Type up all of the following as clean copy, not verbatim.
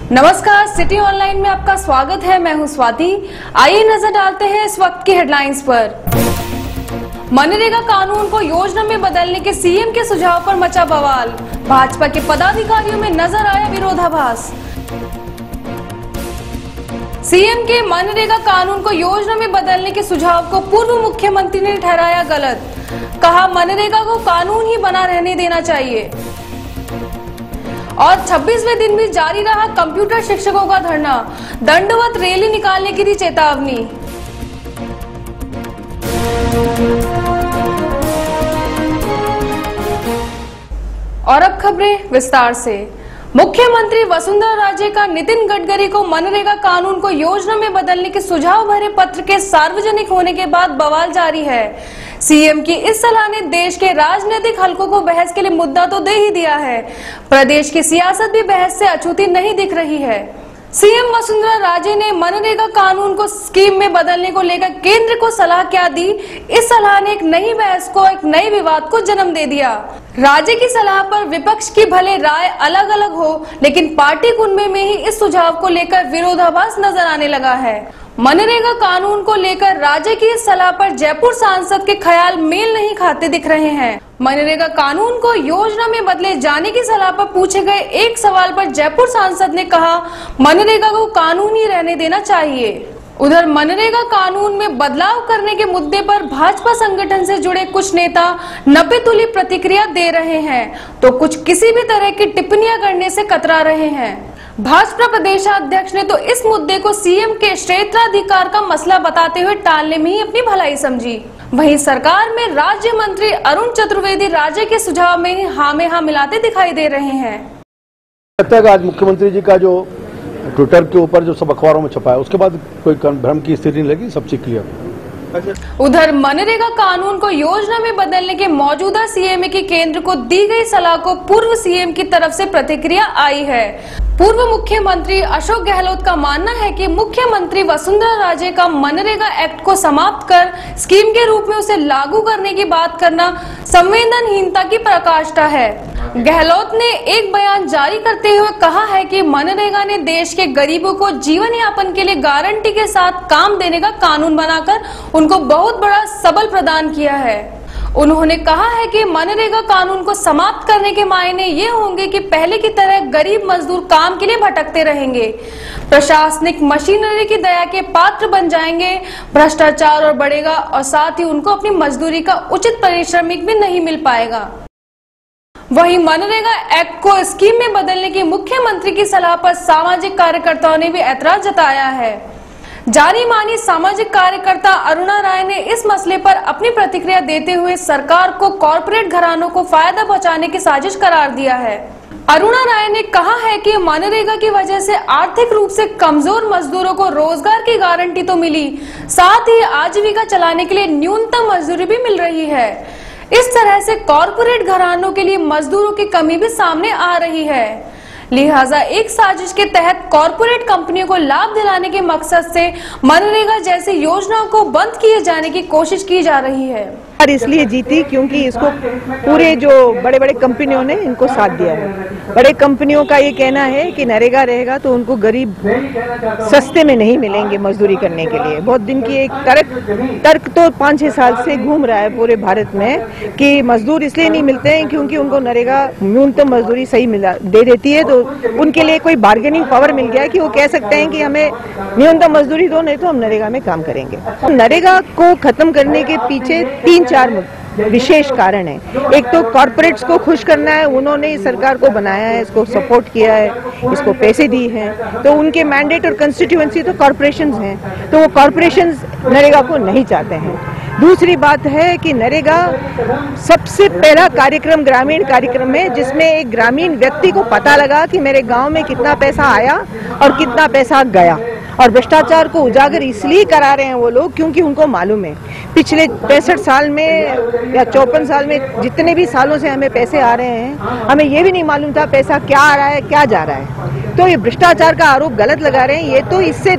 नमस्कार, city online में आपका स्वागत है। मैं हूं स्वाति। आइए नजर डालते हैं इस वक्त की हेडलाइंस पर। मनरेगा कानून को योजना में बदलने के सीएम के सुझाव पर मचा बवाल। भाजपा के पदाधिकारियों में नजर आया विरोधाभास। सीएम के मनरेगा कानून को योजना में बदलने के सुझाव को पूर्व मुख्यमंत्री ने ठहराया गलत। कहा, मनरेगा को कानून ही बना रहने देना चाहिए। और 26वें दिन भी जारी रहा कंप्यूटर शिक्षकों का धरना। दंडवत रैली निकालने की दी चेतावनी। और अब खबरें विस्तार से। मुख्यमंत्री वसुंधरा राजे का नितिन गडकरी को मनरेगा कानून को योजना में बदलने के सुझाव भरे पत्र के सार्वजनिक होने के बाद बवाल जारी है। सीएम की इस सलाह ने देश के राजनीतिक हलकों को बहस के लिए मुद्दा तो दे ही दिया है। प्रदेश की सियासत भी बहस से अछूती नहीं दिख रही है। सीएम वसुंधरा राजे ने मनरेगा कानून को स्कीम में बदलने को लेकर केंद्र को सलाह क्या दी? इस सलाह ने एक नई बहस को, एक नए विवाद को जन्म दे दिया। राजे की सलाह पर विपक्ष की भले राय अलग अलग हो, लेकिन पार्टी कुनबे में ही इस सुझाव को लेकर विरोधाभास नजर आने लगा है। मनरेगा कानून को लेकर राजे की इस सलाह पर जयपुर सांसद के ख्याल मेल नहीं खाते दिख रहे हैं। मनरेगा कानून को योजना में बदले जाने की सलाह पर पूछे गए एक सवाल पर जयपुर सांसद ने कहा, मनरेगा को कानून ही रहने देना चाहिए। उधर मनरेगा कानून में बदलाव करने के मुद्दे पर भाजपा संगठन से जुड़े कुछ नेता नपे-तुली प्रतिक्रिया दे रहे हैं, तो कुछ किसी भी तरह की टिप्पणियां करने से कतरा रहे हैं। भाजपा प्रदेशाध्यक्ष ने तो इस मुद्दे को सीएम के क्षेत्राधिकार का मसला बताते हुए टालने में ही अपनी भलाई समझी। वहीं सरकार में राज्य मंत्री अरुण चतुर्वेदी राजे के सुझाव में ही हाँ में हाँ मिलाते दिखाई दे रहे हैं। आज मुख्यमंत्री जी का जो ट्विटर के ऊपर जो सब अखबारों में छपा है, उसके बाद कोई भ्रम की स्थिति नहीं लगी, सब चीज क्लियर। उधर मनरेगा कानून को योजना में बदलने के मौजूदा सीएम की केंद्र को दी गई सलाह को पूर्व सीएम की तरफ से प्रतिक्रिया आई है। पूर्व मुख्यमंत्री अशोक गहलोत का मानना है कि मुख्यमंत्री वसुंधरा राजे का मनरेगा एक्ट को समाप्त कर स्कीम के रूप में उसे लागू करने की बात करना संवेदनहीनता की पराकाष्ठा है। गहलोत ने एक बयान जारी करते हुए कहा है कि मनरेगा ने देश के गरीबों को जीवन यापन के लिए गारंटी के साथ काम देने का कानून बनाकर उनको बहुत बड़ा सबल प्रदान किया है। उन्होंने कहा है कि मनरेगा कानून को समाप्त करने के मायने ये होंगे कि पहले की तरह गरीब मजदूर काम के लिए भटकते रहेंगे, प्रशासनिक मशीनरी की दया के पात्र बन जाएंगे, भ्रष्टाचार और बढ़ेगा और साथ ही उनको अपनी मजदूरी का उचित पारिश्रमिक भी नहीं मिल पाएगा। वहीं मनरेगा एक्ट को स्कीम में बदलने की मुख्यमंत्री की सलाह पर सामाजिक कार्यकर्ताओं ने भी ऐतराज जताया है। जानी मानी सामाजिक कार्यकर्ता अरुणा राय ने इस मसले पर अपनी प्रतिक्रिया देते हुए सरकार को कॉरपोरेट घरानों को फायदा पहुंचाने की साजिश करार दिया है। अरुणा राय ने कहा है कि मनरेगा की वजह से आर्थिक रूप से कमजोर मजदूरों को रोजगार की गारंटी तो मिली, साथ ही आजीविका चलाने के लिए न्यूनतम मजदूरी भी मिल रही है। इस तरह से कॉरपोरेट घरानों के लिए मजदूरों की कमी भी सामने आ रही है। लिहाजा एक साजिश के तहत कॉरपोरेट कंपनियों को लाभ दिलाने के मकसद से मनरेगा जैसी योजनाओं को बंद किए जाने की कोशिश की जा रही है। और इसलिए जीती क्योंकि इसको पूरे जो बड़े बड़े कंपनियों ने इनको साथ दिया है। बड़े कंपनियों का ये कहना है कि नरेगा रहेगा तो उनको गरीब सस्ते में नहीं मिलेंगे मजदूरी करने के लिए। बहुत दिन की एक तर्क तो 5-6 साल से घूम रहा है पूरे भारत में कि मजदूर इसलिए नहीं मिलते हैं क्योंकि उनको नरेगा न्यूनतम मजदूरी सही दे देती है, तो उनके लिए कोई बार्गेनिंग पावर मिल गया कि वो कह सकते हैं कि हमें न्यूनतम मजदूरी दो, नहीं तो हम नरेगा में काम करेंगे। नरेगा को खत्म करने के पीछे 3-4 विशेष कारण है। एक तो कॉर्पोरेट्स को खुश करना है, उन्होंने इस सरकार को बनाया है, इसको सपोर्ट किया है, इसको पैसे दिए हैं, तो उनके मैंडेट और कंस्टिट्यूएंसी तो कॉर्पोरेशंस हैं, तो वो कॉर्पोरेशंस नरेगा को नहीं चाहते हैं। दूसरी बात है कि नरेगा सबसे पहला कार्यक्रम ग्रामीण कार्यक्रम है जिसमें एक ग्रामीण व्यक्ति को पता लगा कि मेरे गांव में कितना पैसा आया और कितना पैसा गया। और भ्रष्टाचार को उजागर इसलिए करा रहे हैं वो लोग क्योंकि उनको मालूम है पिछले 65 साल में या 54 साल में जितने भी सालों से हमें पैसे आ रहे हैं, हमें ये भी नहीं मालूम था पैसा क्या आ रहा है क्या जा रहा है। तो ये भ्रष्टाचार का आरोप गलत लगा रहे हैं। ये तो इससे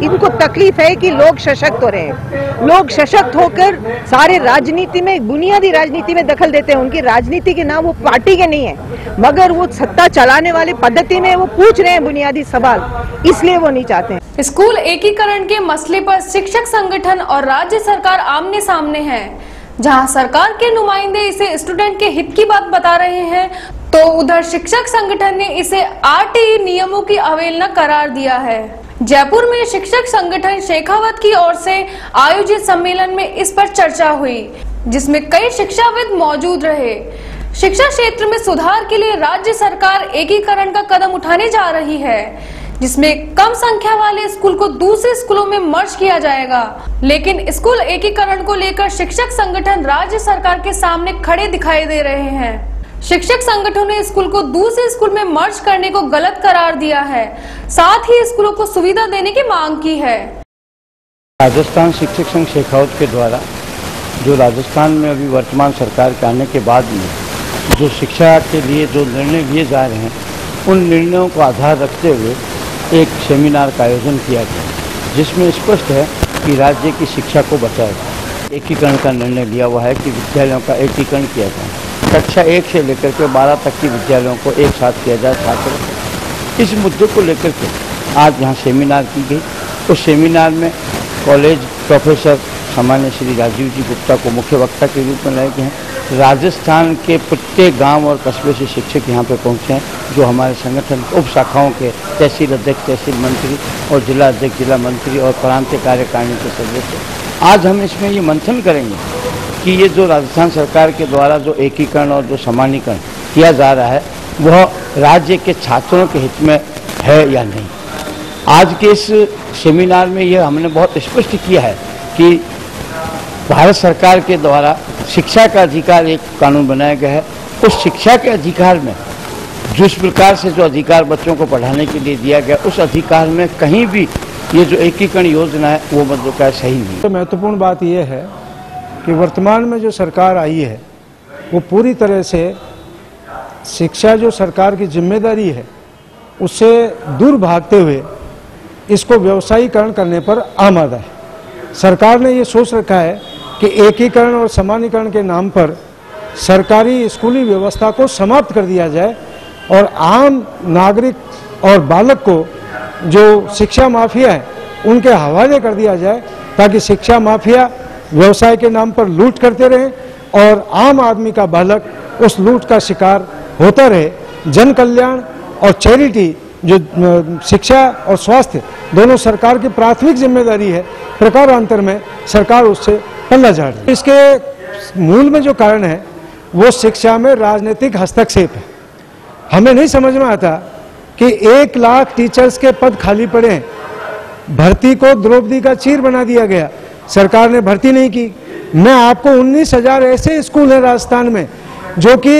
इनको तकलीफ है कि लोग सशक्त हो रहे हैं। लोग सशक्त होकर सारे राजनीति में, बुनियादी राजनीति में दखल देते हैं। उनकी राजनीति के नाम वो पार्टी के नहीं है, मगर वो सत्ता चलाने वाली पद्धति में वो पूछ रहे हैं बुनियादी सवाल, इसलिए वो नहीं चाहते हैं। स्कूल एकीकरण के मसले पर शिक्षक संगठन और राज्य सरकार आमने सामने है। जहां सरकार के नुमाइंदे इसे स्टूडेंट के हित की बात बता रहे हैं, तो उधर शिक्षक संगठन ने इसे आरटीई नियमों की अवहेलना करार दिया है। जयपुर में शिक्षक संगठन शेखावत की ओर से आयोजित सम्मेलन में इस पर चर्चा हुई, जिसमें कई शिक्षाविद मौजूद रहे। शिक्षा क्षेत्र में सुधार के लिए राज्य सरकार एकीकरण का कदम उठाने जा रही है, जिसमें कम संख्या वाले स्कूल को दूसरे स्कूलों में मर्ज किया जाएगा। लेकिन स्कूल एकीकरण को लेकर शिक्षक संगठन राज्य सरकार के सामने खड़े दिखाई दे रहे हैं। शिक्षक संगठनों ने स्कूल को दूसरे स्कूल में मर्ज करने को गलत करार दिया है, साथ ही स्कूलों को सुविधा देने की मांग की है। राजस्थान शिक्षक संघ शेखावत के द्वारा जो राजस्थान में अभी वर्तमान सरकार के आने के बाद में जो शिक्षा के लिए जो निर्णय लिए जा रहे हैं, उन निर्णयों को आधार रखते हुए एक सेमिनार का आयोजन किया गया, जिसमें स्पष्ट है कि राज्य की शिक्षा को बचाएगा। एकीकरण का निर्णय लिया हुआ है कि विद्यालयों का एकीकरण किया जाए। कक्षा 1 से लेकर के 12 तक की विद्यालयों को एक साथ किया जाए छात्र। इस मुद्दे को लेकर के आज यहाँ सेमिनार की गई। उस सेमिनार में कॉलेज प्रोफेसर सामान्य श्री राजीव जी गुप्ता को मुख्य वक्ता के रूप में लाए गए हैं। राजस्थान के प्रत्येक गांव और कस्बे से शिक्षक यहाँ पे पहुँचे हैं, जो हमारे संगठन उप शाखाओं के तहसील अध्यक्ष, तहसील मंत्री और जिला अध्यक्ष, जिला मंत्री और प्रांतीय कार्यकारिणी के सदस्य। आज हम इसमें ये मंथन करेंगे कि ये जो राजस्थान सरकार के द्वारा जो एकीकरण और जो समानीकरण किया जा रहा है, वह राज्य के छात्रों के हित में है या नहीं। आज के इस सेमिनार में ये हमने बहुत स्पष्ट किया है कि भारत सरकार के द्वारा शिक्षा का अधिकार एक कानून बनाया गया है। उस शिक्षा के अधिकार में जिस प्रकार से जो अधिकार बच्चों को पढ़ाने के लिए दिया गया, उस अधिकार में कहीं भी ये जो एकीकरण योजना है वो मतलब का सही नहीं। तो महत्वपूर्ण बात यह है कि वर्तमान में जो सरकार आई है वो पूरी तरह से शिक्षा जो सरकार की जिम्मेदारी है उससे दूर भागते हुए इसको व्यवसायीकरण करने पर आमादा है। सरकार ने ये सोच रखा है कि एकीकरण और समानीकरण के नाम पर सरकारी स्कूली व्यवस्था को समाप्त कर दिया जाए और आम नागरिक और बालक को जो शिक्षा माफिया है उनके हवाले कर दिया जाए, ताकि शिक्षा माफिया व्यवसाय के नाम पर लूट करते रहें और आम आदमी का बालक उस लूट का शिकार होता रहे। जन कल्याण और चैरिटी, जो शिक्षा और स्वास्थ्य दोनों सरकार की प्राथमिक जिम्मेदारी है, प्रकारांतर में सरकार उससे पल्ला झाड़ रही है। इसके मूल में जो कारण है वो शिक्षा में राजनीतिक हस्तक्षेप है। हमें नहीं समझ में आता कि 1 लाख टीचर्स के पद खाली पड़े हैं, भर्ती को द्रौपदी का चीर बना दिया गया, सरकार ने भर्ती नहीं की। मैं आपको 19,000 ऐसे स्कूल हैं राजस्थान में जो कि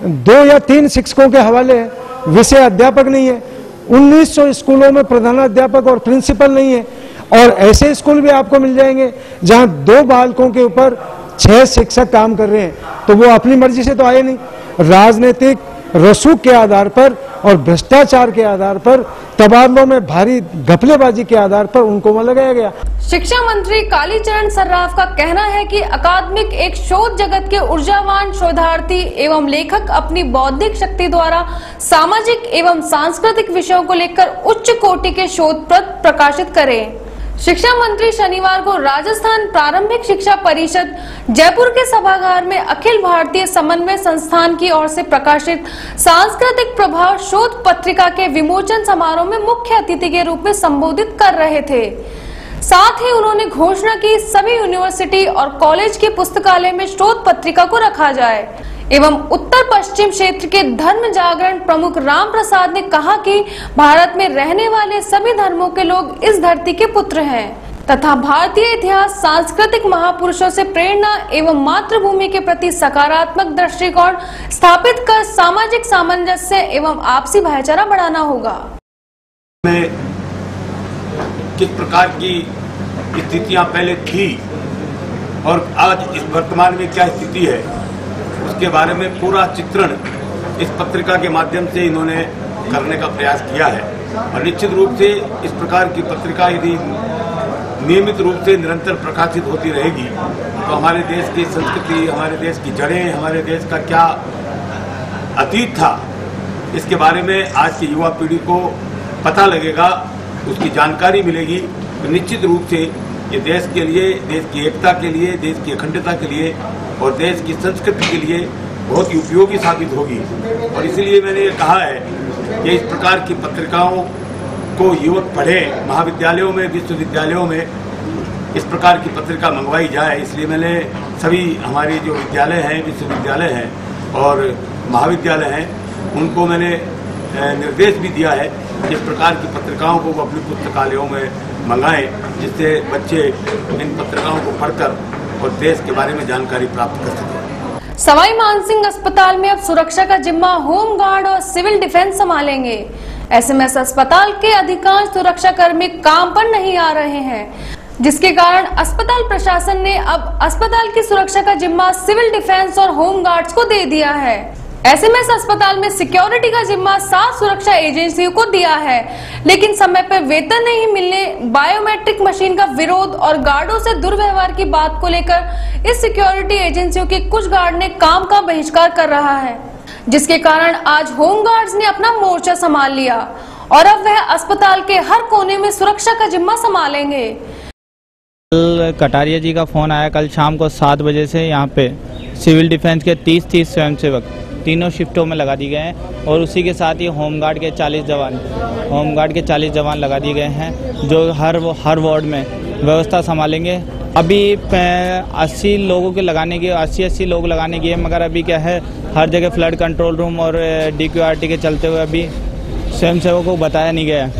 2 या 3 शिक्षकों के हवाले हैं, विषय अध्यापक नहीं है। 1900 स्कूलों में प्रधानाध्यापक और प्रिंसिपल नहीं है। और ऐसे स्कूल भी आपको मिल जाएंगे जहां 2 बालकों के ऊपर 6 शिक्षक काम कर रहे हैं, तो वो अपनी मर्जी से तो आए नहीं। राजनीतिक रसूख के आधार पर और भ्रष्टाचार के आधार पर, तबादलों में भारी घपलेबाजी के आधार पर उनको वहां लगाया गया। शिक्षा मंत्री कालीचरण सर्राफ का कहना है कि अकादमिक एक शोध जगत के ऊर्जावान शोधार्थी एवं लेखक अपनी बौद्धिक शक्ति द्वारा सामाजिक एवं सांस्कृतिक विषयों को लेकर उच्च कोटि के शोध प्रकाशित करें। शिक्षा मंत्री शनिवार को राजस्थान प्रारंभिक शिक्षा परिषद जयपुर के सभागार में अखिल भारतीय समन्वय संस्थान की ओर से प्रकाशित सांस्कृतिक प्रभाव शोध पत्रिका के विमोचन समारोह में मुख्य अतिथि के रूप में संबोधित कर रहे थे। साथ ही उन्होंने घोषणा की सभी यूनिवर्सिटी और कॉलेज के पुस्तकालय में शोध पत्रिका को रखा जाए। एवं उत्तर पश्चिम क्षेत्र के धर्म जागरण प्रमुख राम प्रसाद ने कहा कि भारत में रहने वाले सभी धर्मों के लोग इस धरती के पुत्र हैं तथा भारतीय इतिहास सांस्कृतिक महापुरुषों से प्रेरणा एवं मातृभूमि के प्रति सकारात्मक दृष्टिकोण स्थापित कर सामाजिक सामंजस्य एवं आपसी भाईचारा बढ़ाना होगा। किस प्रकार की स्थितियां पहले थी और आज इस वर्तमान में क्या स्थिति है, उसके बारे में पूरा चित्रण इस पत्रिका के माध्यम से इन्होंने करने का प्रयास किया है। और निश्चित रूप से इस प्रकार की पत्रिका यदि नियमित रूप से निरंतर प्रकाशित होती रहेगी तो हमारे देश की संस्कृति, हमारे देश की जड़ें, हमारे देश का क्या अतीत था, इसके बारे में आज की युवा पीढ़ी को पता लगेगा, उसकी जानकारी मिलेगी। तो निश्चित रूप से ये देश के लिए, देश की एकता के लिए, देश की अखंडता के लिए और देश की संस्कृति के लिए बहुत ही उपयोगी साबित होगी। और इसलिए मैंने ये कहा है कि इस प्रकार की पत्रिकाओं को युवक पढ़ें, महाविद्यालयों में, विश्वविद्यालयों में इस प्रकार की पत्रिका मंगवाई जाए। इसलिए मैंने सभी हमारे जो विद्यालय हैं, विश्वविद्यालय हैं और महाविद्यालय हैं, उनको मैंने निर्देश भी दिया है कि इस प्रकार की पत्रिकाओं को वो अपने पुस्तकालयों में मंगाएं, जिससे बच्चे इन पत्रिकाओं को पढ़कर और देश के बारे में जानकारी प्राप्त कर सकें। सवाई मानसिंह अस्पताल में अब सुरक्षा का जिम्मा होम गार्ड और सिविल डिफेंस संभालेंगे। एसएमएस अस्पताल के अधिकांश सुरक्षा कर्मी काम पर नहीं आ रहे हैं, जिसके कारण अस्पताल प्रशासन ने अब अस्पताल की सुरक्षा का जिम्मा सिविल डिफेंस और होम गार्ड्स को दे दिया है। एसएमएस अस्पताल में सिक्योरिटी का जिम्मा 7 सुरक्षा एजेंसियों को दिया है, लेकिन समय पर वेतन नहीं मिलने, बायोमेट्रिक मशीन का विरोध और गार्डों से दुर्व्यवहार की बात को लेकर इस सिक्योरिटी एजेंसियों के कुछ गार्ड ने काम का बहिष्कार कर रहा है, जिसके कारण आज होम गार्ड्स ने अपना मोर्चा संभाल लिया और अब वह अस्पताल के हर कोने में सुरक्षा का जिम्मा संभालेंगे। कल कटारिया जी का फोन आया कल शाम को 7 बजे से यहाँ पे सिविल डिफेंस के 30 स्वयंसेवक तीनों शिफ्टों में लगा दिए गए हैं और उसी के साथ ही होमगार्ड के 40 जवान लगा दिए गए हैं, जो हर वार्ड में व्यवस्था संभालेंगे। अभी 80 लोगों के लगाने की 80 लोग लगाने की है, मगर अभी क्या है, हर जगह फ्लड कंट्रोल रूम और DQRT के चलते हुए अभी स्वयंसेवकों को बताया नहीं गया,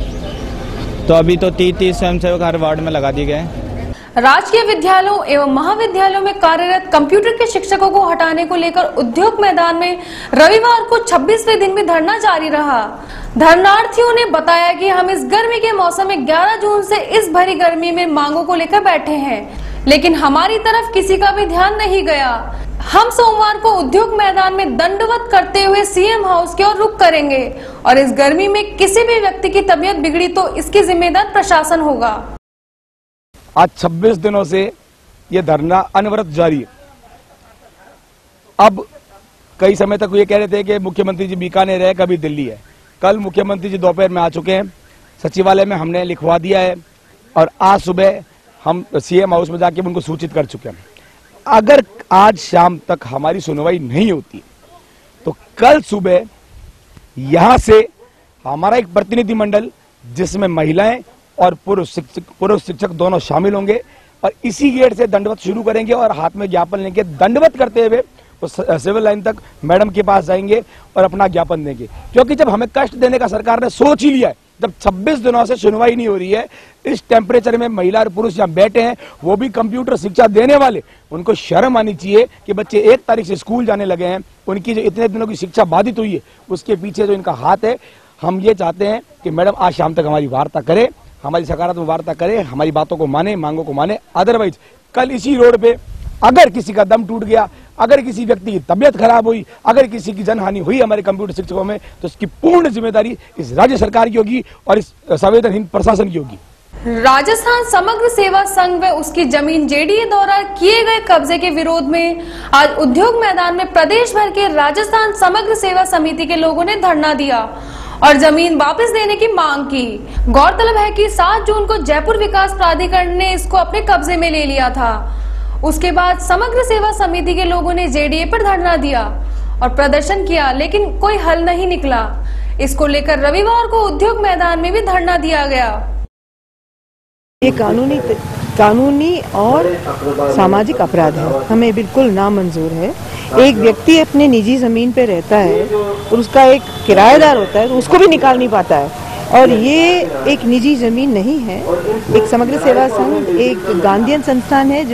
तो अभी तो 30 स्वयंसेवक हर वार्ड में लगा दिए गए हैं। राजकीय विद्यालयों एवं महाविद्यालयों में कार्यरत कंप्यूटर के शिक्षकों को हटाने को लेकर उद्योग मैदान में रविवार को 26वें दिन भी धरना जारी रहा। धरनार्थियों ने बताया कि हम इस गर्मी के मौसम में 11 जून से इस भरी गर्मी में मांगों को लेकर बैठे हैं, लेकिन हमारी तरफ किसी का भी ध्यान नहीं गया। हम सोमवार को उद्योग मैदान में दंडवत करते हुए सीएम हाउस की ओर रुख करेंगे और इस गर्मी में किसी भी व्यक्ति की तबीयत बिगड़ी तो इसकी जिम्मेदार प्रशासन होगा। आज 26 दिनों से ये धरना अनवरत जारी है। अब कई समय तक ये कह रहे थे कि मुख्यमंत्री जी बीकानेर है, कभी दिल्ली है। कल मुख्यमंत्री जी दोपहर में आ चुके हैं, सचिवालय में हमने लिखवा दिया है और आज सुबह हम सीएम हाउस में जाके उनको सूचित कर चुके हैं। अगर आज शाम तक हमारी सुनवाई नहीं होती तो कल सुबह यहां से हमारा एक प्रतिनिधि मंडल, जिसमें महिलाएं और पुरुष शिक्षक दोनों शामिल होंगे और इसी गेट से दंडवत शुरू करेंगे और हाथ में ज्ञापन लेंगे। दंडवत करते हुए वो सिविल लाइन तक मैडम के पास जाएंगे और अपना ज्ञापन देंगे, क्योंकि जब हमें कष्ट देने का सरकार ने सोच ही लिया है, जब 26 दिनों से सुनवाई नहीं हो रही है, इस टेम्परेचर में महिला और पुरुष यहाँ बैठे हैं, वो भी कंप्यूटर शिक्षा देने वाले, उनको शर्म आनी चाहिए कि बच्चे 1 तारीख से स्कूल जाने लगे हैं, उनकी जो इतने दिनों की शिक्षा बाधित हुई है उसके पीछे जो इनका हाथ है। हम ये चाहते हैं कि मैडम आज शाम तक हमारी वार्ता करे, हमारी सकारात्मक वार्ता करे, हमारी बातों को माने, मांगों को माने। अदरवाइज कल इसी रोड पे अगर किसी का दम टूट गया, अगर किसी व्यक्ति की तबियत खराब हुई, अगर किसी की जनहानि हुई हमारे कंप्यूटर शिक्षकों में, तो इसकी पूर्ण जिम्मेदारी इस राज्य सरकार की होगी और इस संवेदनहीन प्रशासन की होगी। राजस्थान समग्र सेवा संघ व उसकी जमीन जेडीए द्वारा किए गए कब्जे के विरोध में आज उद्योग मैदान में प्रदेश भर के राजस्थान समग्र सेवा समिति के लोगों ने धरना दिया और जमीन वापस देने की मांग की। गौरतलब है कि 7 जून को जयपुर विकास प्राधिकरण ने इसको अपने कब्जे में ले लिया था। उसके बाद समग्र सेवा समिति के लोगों ने जेडीए पर धरना दिया और प्रदर्शन किया, लेकिन कोई हल नहीं निकला। इसको लेकर रविवार को उद्योग मैदान में भी धरना दिया गया। ये कानूनी और सामाजिक अपराध है, हमें बिल्कुल नामंजूर है। एक व्यक्ति अपने निजी जमीन पे रहता है और उसका एक किराएदार होता है तो उसको भी निकाल नहीं पाता है, और ये एक निजी जमीन नहीं है। एक समग्र सेवा संघ एक गांधीयन संस्थान है जो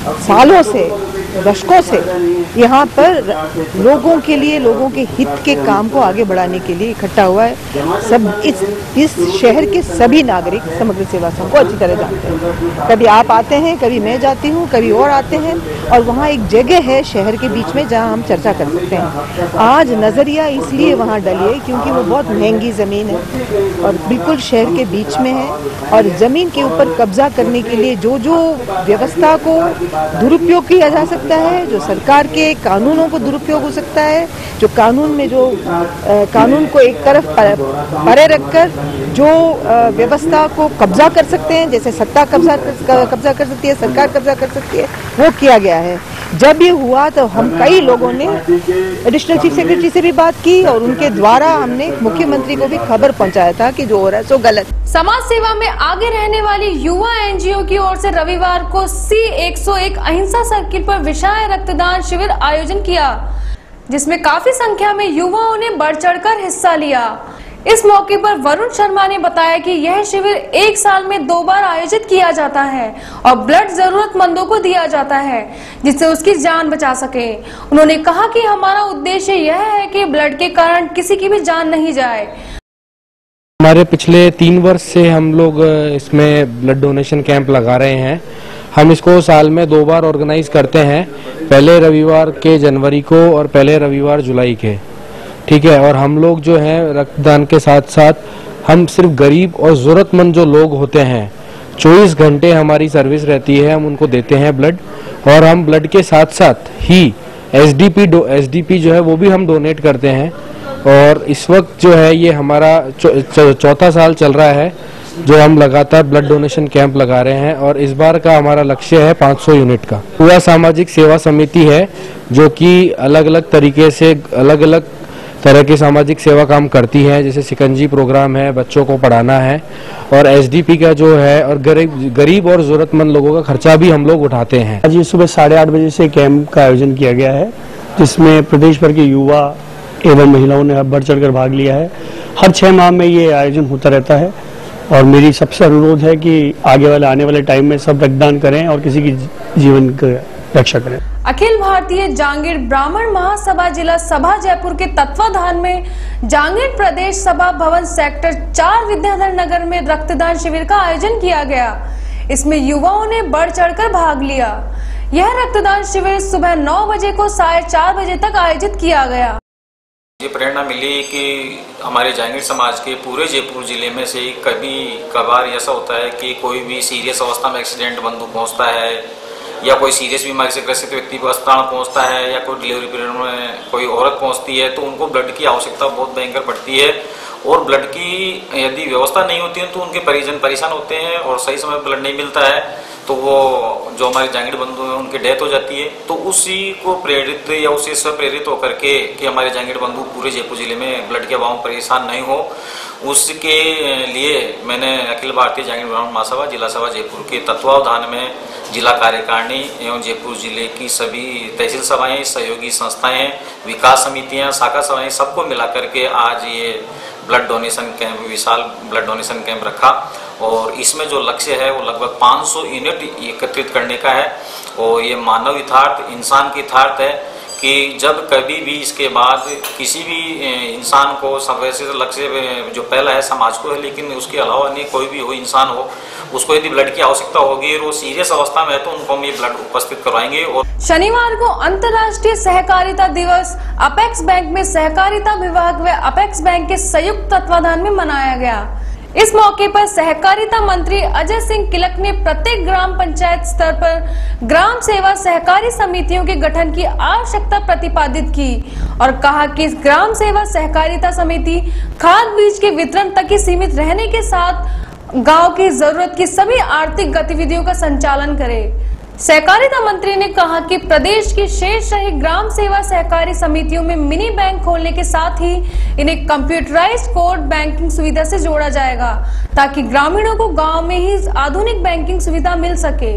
सालों से, दशकों से यहाँ पर लोगों के लिए, लोगों के हित के काम को आगे बढ़ाने के लिए इकट्ठा हुआ है। सब इस शहर के सभी नागरिक समग्र सेवा संघ को अच्छी तरह जानते हैं। कभी आप आते हैं, कभी मैं जाती हूँ, कभी और आते हैं, और वहाँ एक जगह है शहर के बीच में जहाँ हम चर्चा कर सकते हैं। आज नजरिया इसलिए वहाँ डली है क्योंकि वो बहुत महंगी जमीन है और बिल्कुल शहर के बीच में है, और जमीन के ऊपर कब्जा करने के लिए जो जो व्यवस्था को दुरुपयोग किया जा सकता है, जो सरकार के कानूनों को दुरुपयोग हो सकता है, जो कानून में जो कानून को एक तरफ परे रखकर जो व्यवस्था को कब्जा कर सकते हैं, जैसे सत्ता कब्जा कर सकती है, सरकार कब्जा कर सकती है, वो किया गया है। जब ये हुआ तो हम कई लोगों ने एडिशनल चीफ सेक्रेटरी से भी बात की और उनके द्वारा हमने मुख्यमंत्री को भी खबर पहुंचाया था कि जो हो रहा है सो गलत। समाज सेवा में आगे रहने वाली युवा एनजीओ की ओर से रविवार को C101 अहिंसा सर्किल पर विशाल रक्तदान शिविर आयोजन किया, जिसमें काफी संख्या में युवाओं ने बढ़ चढ़कर हिस्सा लिया। इस मौके पर वरुण शर्मा ने बताया कि यह शिविर 1 साल में 2 बार आयोजित किया जाता है और ब्लड जरूरतमंदों को दिया जाता है जिससे उसकी जान बचा सके। उन्होंने कहा कि हमारा उद्देश्य यह है कि ब्लड के कारण किसी की भी जान नहीं जाए। हमारे पिछले 3 वर्ष से हम लोग इसमें ब्लड डोनेशन कैंप लगा रहे हैं। हम इसको साल में 2 बार ऑर्गेनाइज करते हैं, पहले रविवार के जनवरी को और पहले रविवार जुलाई के, ठीक है। और हम लोग जो है रक्तदान के साथ साथ हम सिर्फ गरीब और जरूरतमंद जो लोग होते हैं 24 घंटे हमारी सर्विस रहती है, हम उनको देते हैं ब्लड। और हम ब्लड के साथ साथ ही एसडीपी जो है वो भी हम डोनेट करते हैं। और इस वक्त जो है ये हमारा 4था साल चल रहा है जो हम लगातार ब्लड डोनेशन कैंप लगा रहे हैं। और इस बार का हमारा लक्ष्य है 500 यूनिट का। पूरा सामाजिक सेवा समिति है जो कि अलग अलग तरीके से अलग अलग तरह की सामाजिक सेवा काम करती है, जैसे शिकंजी प्रोग्राम है, बच्चों को पढ़ाना है, और एसडीपी का जो है और गरीब और जरूरतमंद लोगों का खर्चा भी हम लोग उठाते हैं। आज ये सुबह 8:30 बजे से कैंप का आयोजन किया गया है, जिसमें प्रदेश भर के युवा एवं महिलाओं ने बढ़ चढ़कर भाग लिया है। हर 6 माह में ये आयोजन होता रहता है और मेरी सबसे अनुरोध है कि आने वाले टाइम में सब रक्तदान करें और किसी की जीवन की रक्षा करें। अखिल भारतीय जांगीर ब्राह्मण महासभा जिला सभा जयपुर के तत्वाधान में जांगीर प्रदेश सभा भवन सेक्टर 4 विद्याधर नगर में रक्तदान शिविर का आयोजन किया गया। इसमें युवाओं ने बढ़ चढ़कर भाग लिया। यह रक्तदान शिविर सुबह 9 बजे को 4:30 बजे तक आयोजित किया गया। ये प्रेरणा मिली कि हमारे जांगीर समाज के पूरे जयपुर जिले में से कभी कभार ऐसा होता है कि कोई भी सीरियस अवस्था में एक्सीडेंट बंधु पहुंचता है या कोई सीरियस बीमारी से ग्रसित व्यक्ति को अस्पताल पहुंचता है या कोई डिलीवरी पीरियड में कोई औरत पहुंचती है तो उनको ब्लड की आवश्यकता बहुत भयंकर पड़ती है। और ब्लड की यदि व्यवस्था नहीं होती है तो उनके परिजन परेशान होते हैं और सही समय ब्लड नहीं मिलता है तो वो जो हमारे जांगीर बंधु हैं उनकी डेथ हो जाती है। तो उसी को प्रेरित या उसी से प्रेरित होकर के कि हमारे जांगीर बंधु पूरे जयपुर जिले में ब्लड के अभाव में परेशान नहीं हो, उसके लिए मैंने अखिल भारतीय जांगीर ब्राह्मण महासभा जिला सभा जयपुर के तत्वावधान में जिला कार्यकारिणी एवं जयपुर जिले की सभी तहसील सभाएं, सहयोगी संस्थाएं, विकास समितियां, शाखा सभाएं सबको मिलाकर के आज ये ब्लड डोनेशन कैंप, विशाल ब्लड डोनेशन कैंप रखा। और इसमें जो लक्ष्य है वो लगभग 500 यूनिट एकत्रित करने का है। और ये मानव यथार्थ, इंसान की यथार्थ है कि जब कभी भी इसके बाद किसी भी इंसान को वैसे तो लक्ष्य जो पहला है समाज को है, लेकिन उसके अलावा नहीं कोई भी हो इंसान हो उसको यदि ब्लड की आवश्यकता होगी और वो सीरियस अवस्था में है तो उनको हम ये ब्लड उपस्थित करवाएंगे। और शनिवार को अंतर्राष्ट्रीय सहकारिता दिवस अपेक्स बैंक में सहकारिता विभाग व अपेक्स बैंक के संयुक्त तत्वाधान में मनाया गया। इस मौके पर सहकारिता मंत्री अजय सिंह किलक ने प्रत्येक ग्राम पंचायत स्तर पर ग्राम सेवा सहकारी समितियों के गठन की आवश्यकता प्रतिपादित की और कहा कि इस ग्राम सेवा सहकारिता समिति खाद बीज के वितरण तक ही सीमित रहने के साथ गांव की जरूरत की सभी आर्थिक गतिविधियों का संचालन करे। सहकारिता मंत्री ने कहा कि प्रदेश की शेष रही ग्राम सेवा सहकारी समितियों में मिनी बैंक खोलने के साथ ही इन्हें कंप्यूटराइज्ड कोर बैंकिंग सुविधा से जोड़ा जाएगा ताकि ग्रामीणों को गांव में ही आधुनिक बैंकिंग सुविधा मिल सके।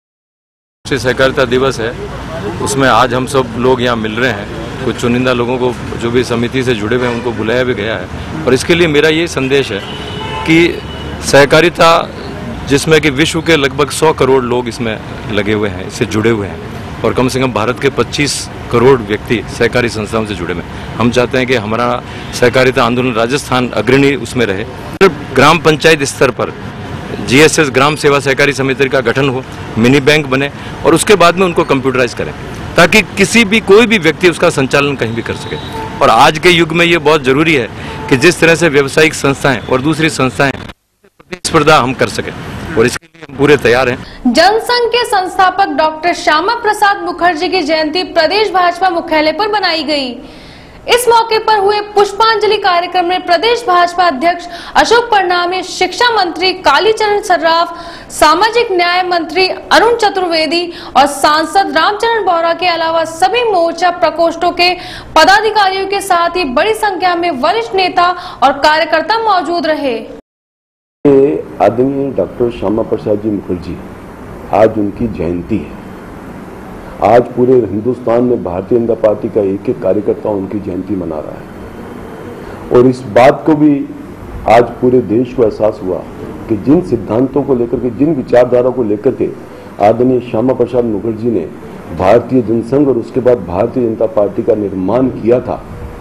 सहकारिता दिवस है, उसमें आज हम सब लोग यहाँ मिल रहे हैं। कुछ चुनिंदा लोगों को जो भी समिति से जुड़े हुए हैं उनको बुलाया भी गया है और इसके लिए मेरा ये संदेश है कि सहकारिता जिसमें कि विश्व के लगभग 100 करोड़ लोग इसमें लगे हुए हैं, इससे जुड़े हुए हैं, और कम से कम भारत के 25 करोड़ व्यक्ति सहकारी संस्थाओं से जुड़े हुए हैं। हम चाहते हैं कि हमारा सहकारिता आंदोलन राजस्थान अग्रणी उसमें रहे। ग्राम पंचायत स्तर पर GSS ग्राम सेवा सहकारी समिति का गठन हो, मिनी बैंक बने और उसके बाद में उनको कंप्यूटराइज करें, ताकि कोई भी व्यक्ति उसका संचालन कहीं भी कर सके। और आज के युग में ये बहुत जरूरी है कि जिस तरह से व्यावसायिक संस्थाएं और दूसरी संस्थाएं प्रतिस्पर्धा हम कर सके, और इसके लिए हम पूरे तैयार हैं। जनसंघ के संस्थापक डॉक्टर श्यामा प्रसाद मुखर्जी की जयंती प्रदेश भाजपा मुख्यालय पर बनाई गई। इस मौके पर हुए पुष्पांजलि कार्यक्रम में प्रदेश भाजपा अध्यक्ष अशोक परनामी, शिक्षा मंत्री कालीचरण सर्राफ, सामाजिक न्याय मंत्री अरुण चतुर्वेदी और सांसद रामचरण बोहरा के अलावा सभी मोर्चा प्रकोष्ठों के पदाधिकारियों के साथ ही बड़ी संख्या में वरिष्ठ नेता और कार्यकर्ता मौजूद रहे। आदरणीय डॉक्टर श्यामा प्रसाद जी मुखर्जी, आज उनकी जयंती है। आज पूरे हिंदुस्तान में भारतीय जनता पार्टी का एक एक कार्यकर्ता उनकी जयंती मना रहा है, और इस बात को भी आज पूरे देश को एहसास हुआ कि जिन सिद्धांतों को लेकर के, जिन विचारधारा को लेकर के आदरणीय श्यामा प्रसाद मुखर्जी ने भारतीय जनसंघ और उसके बाद भारतीय जनता पार्टी का निर्माण किया था,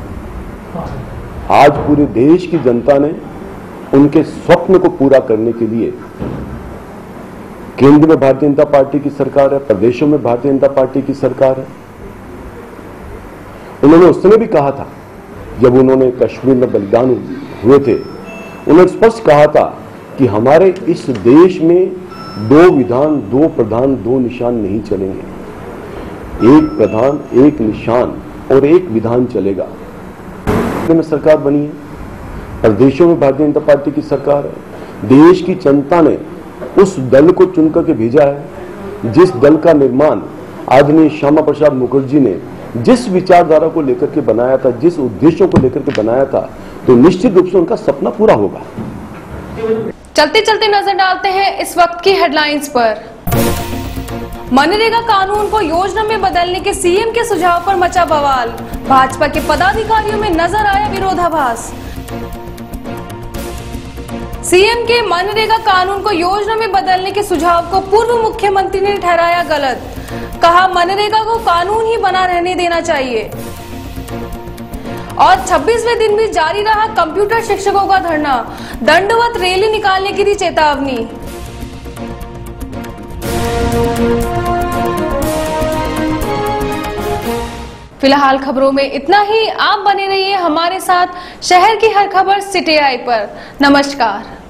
आज पूरे देश की जनता ने उनके स्वप्न को पूरा करने के लिए केंद्र में भारतीय जनता पार्टी की सरकार है, प्रदेशों में भारतीय जनता पार्टी की सरकार है। उन्होंने उस समय भी कहा था, जब उन्होंने कश्मीर में बलिदान हुए थे, उन्होंने स्पष्ट कहा था कि हमारे इस देश में 2 विधान, 2 प्रधान, 2 निशान नहीं चलेंगे। एक प्रधान, एक निशान और एक विधान चलेगा। में सरकार बनी है, प्रदेशों में भारतीय जनता पार्टी की सरकार है। देश की जनता ने उस दल को चुनकर के भेजा है, जिस दल का निर्माण आदरणीय श्यामा प्रसाद मुखर्जी ने जिस विचारधारा को लेकर के बनाया था, जिस उद्देश्यों को लेकर के बनाया था, तो निश्चित रूप से उनका सपना पूरा होगा। चलते चलते नजर डालते हैं इस वक्त की हेडलाइंस पर। मनरेगा कानून को योजना में बदलने के सीएम के सुझाव पर मचा बवाल, भाजपा के पदाधिकारियों में नजर आया विरोधाभास। सीएम के मनरेगा कानून को योजना में बदलने के सुझाव को पूर्व मुख्यमंत्री ने ठहराया गलत, कहा मनरेगा को कानून ही बना रहने देना चाहिए। और 26वें दिन भी जारी रहा कंप्यूटर शिक्षकों का धरना, दंडवत रैली निकालने की दी चेतावनी। फिलहाल खबरों में इतना ही। आप बने रहिए हमारे साथ शहर की हर खबर सिटी आई पर। नमस्कार।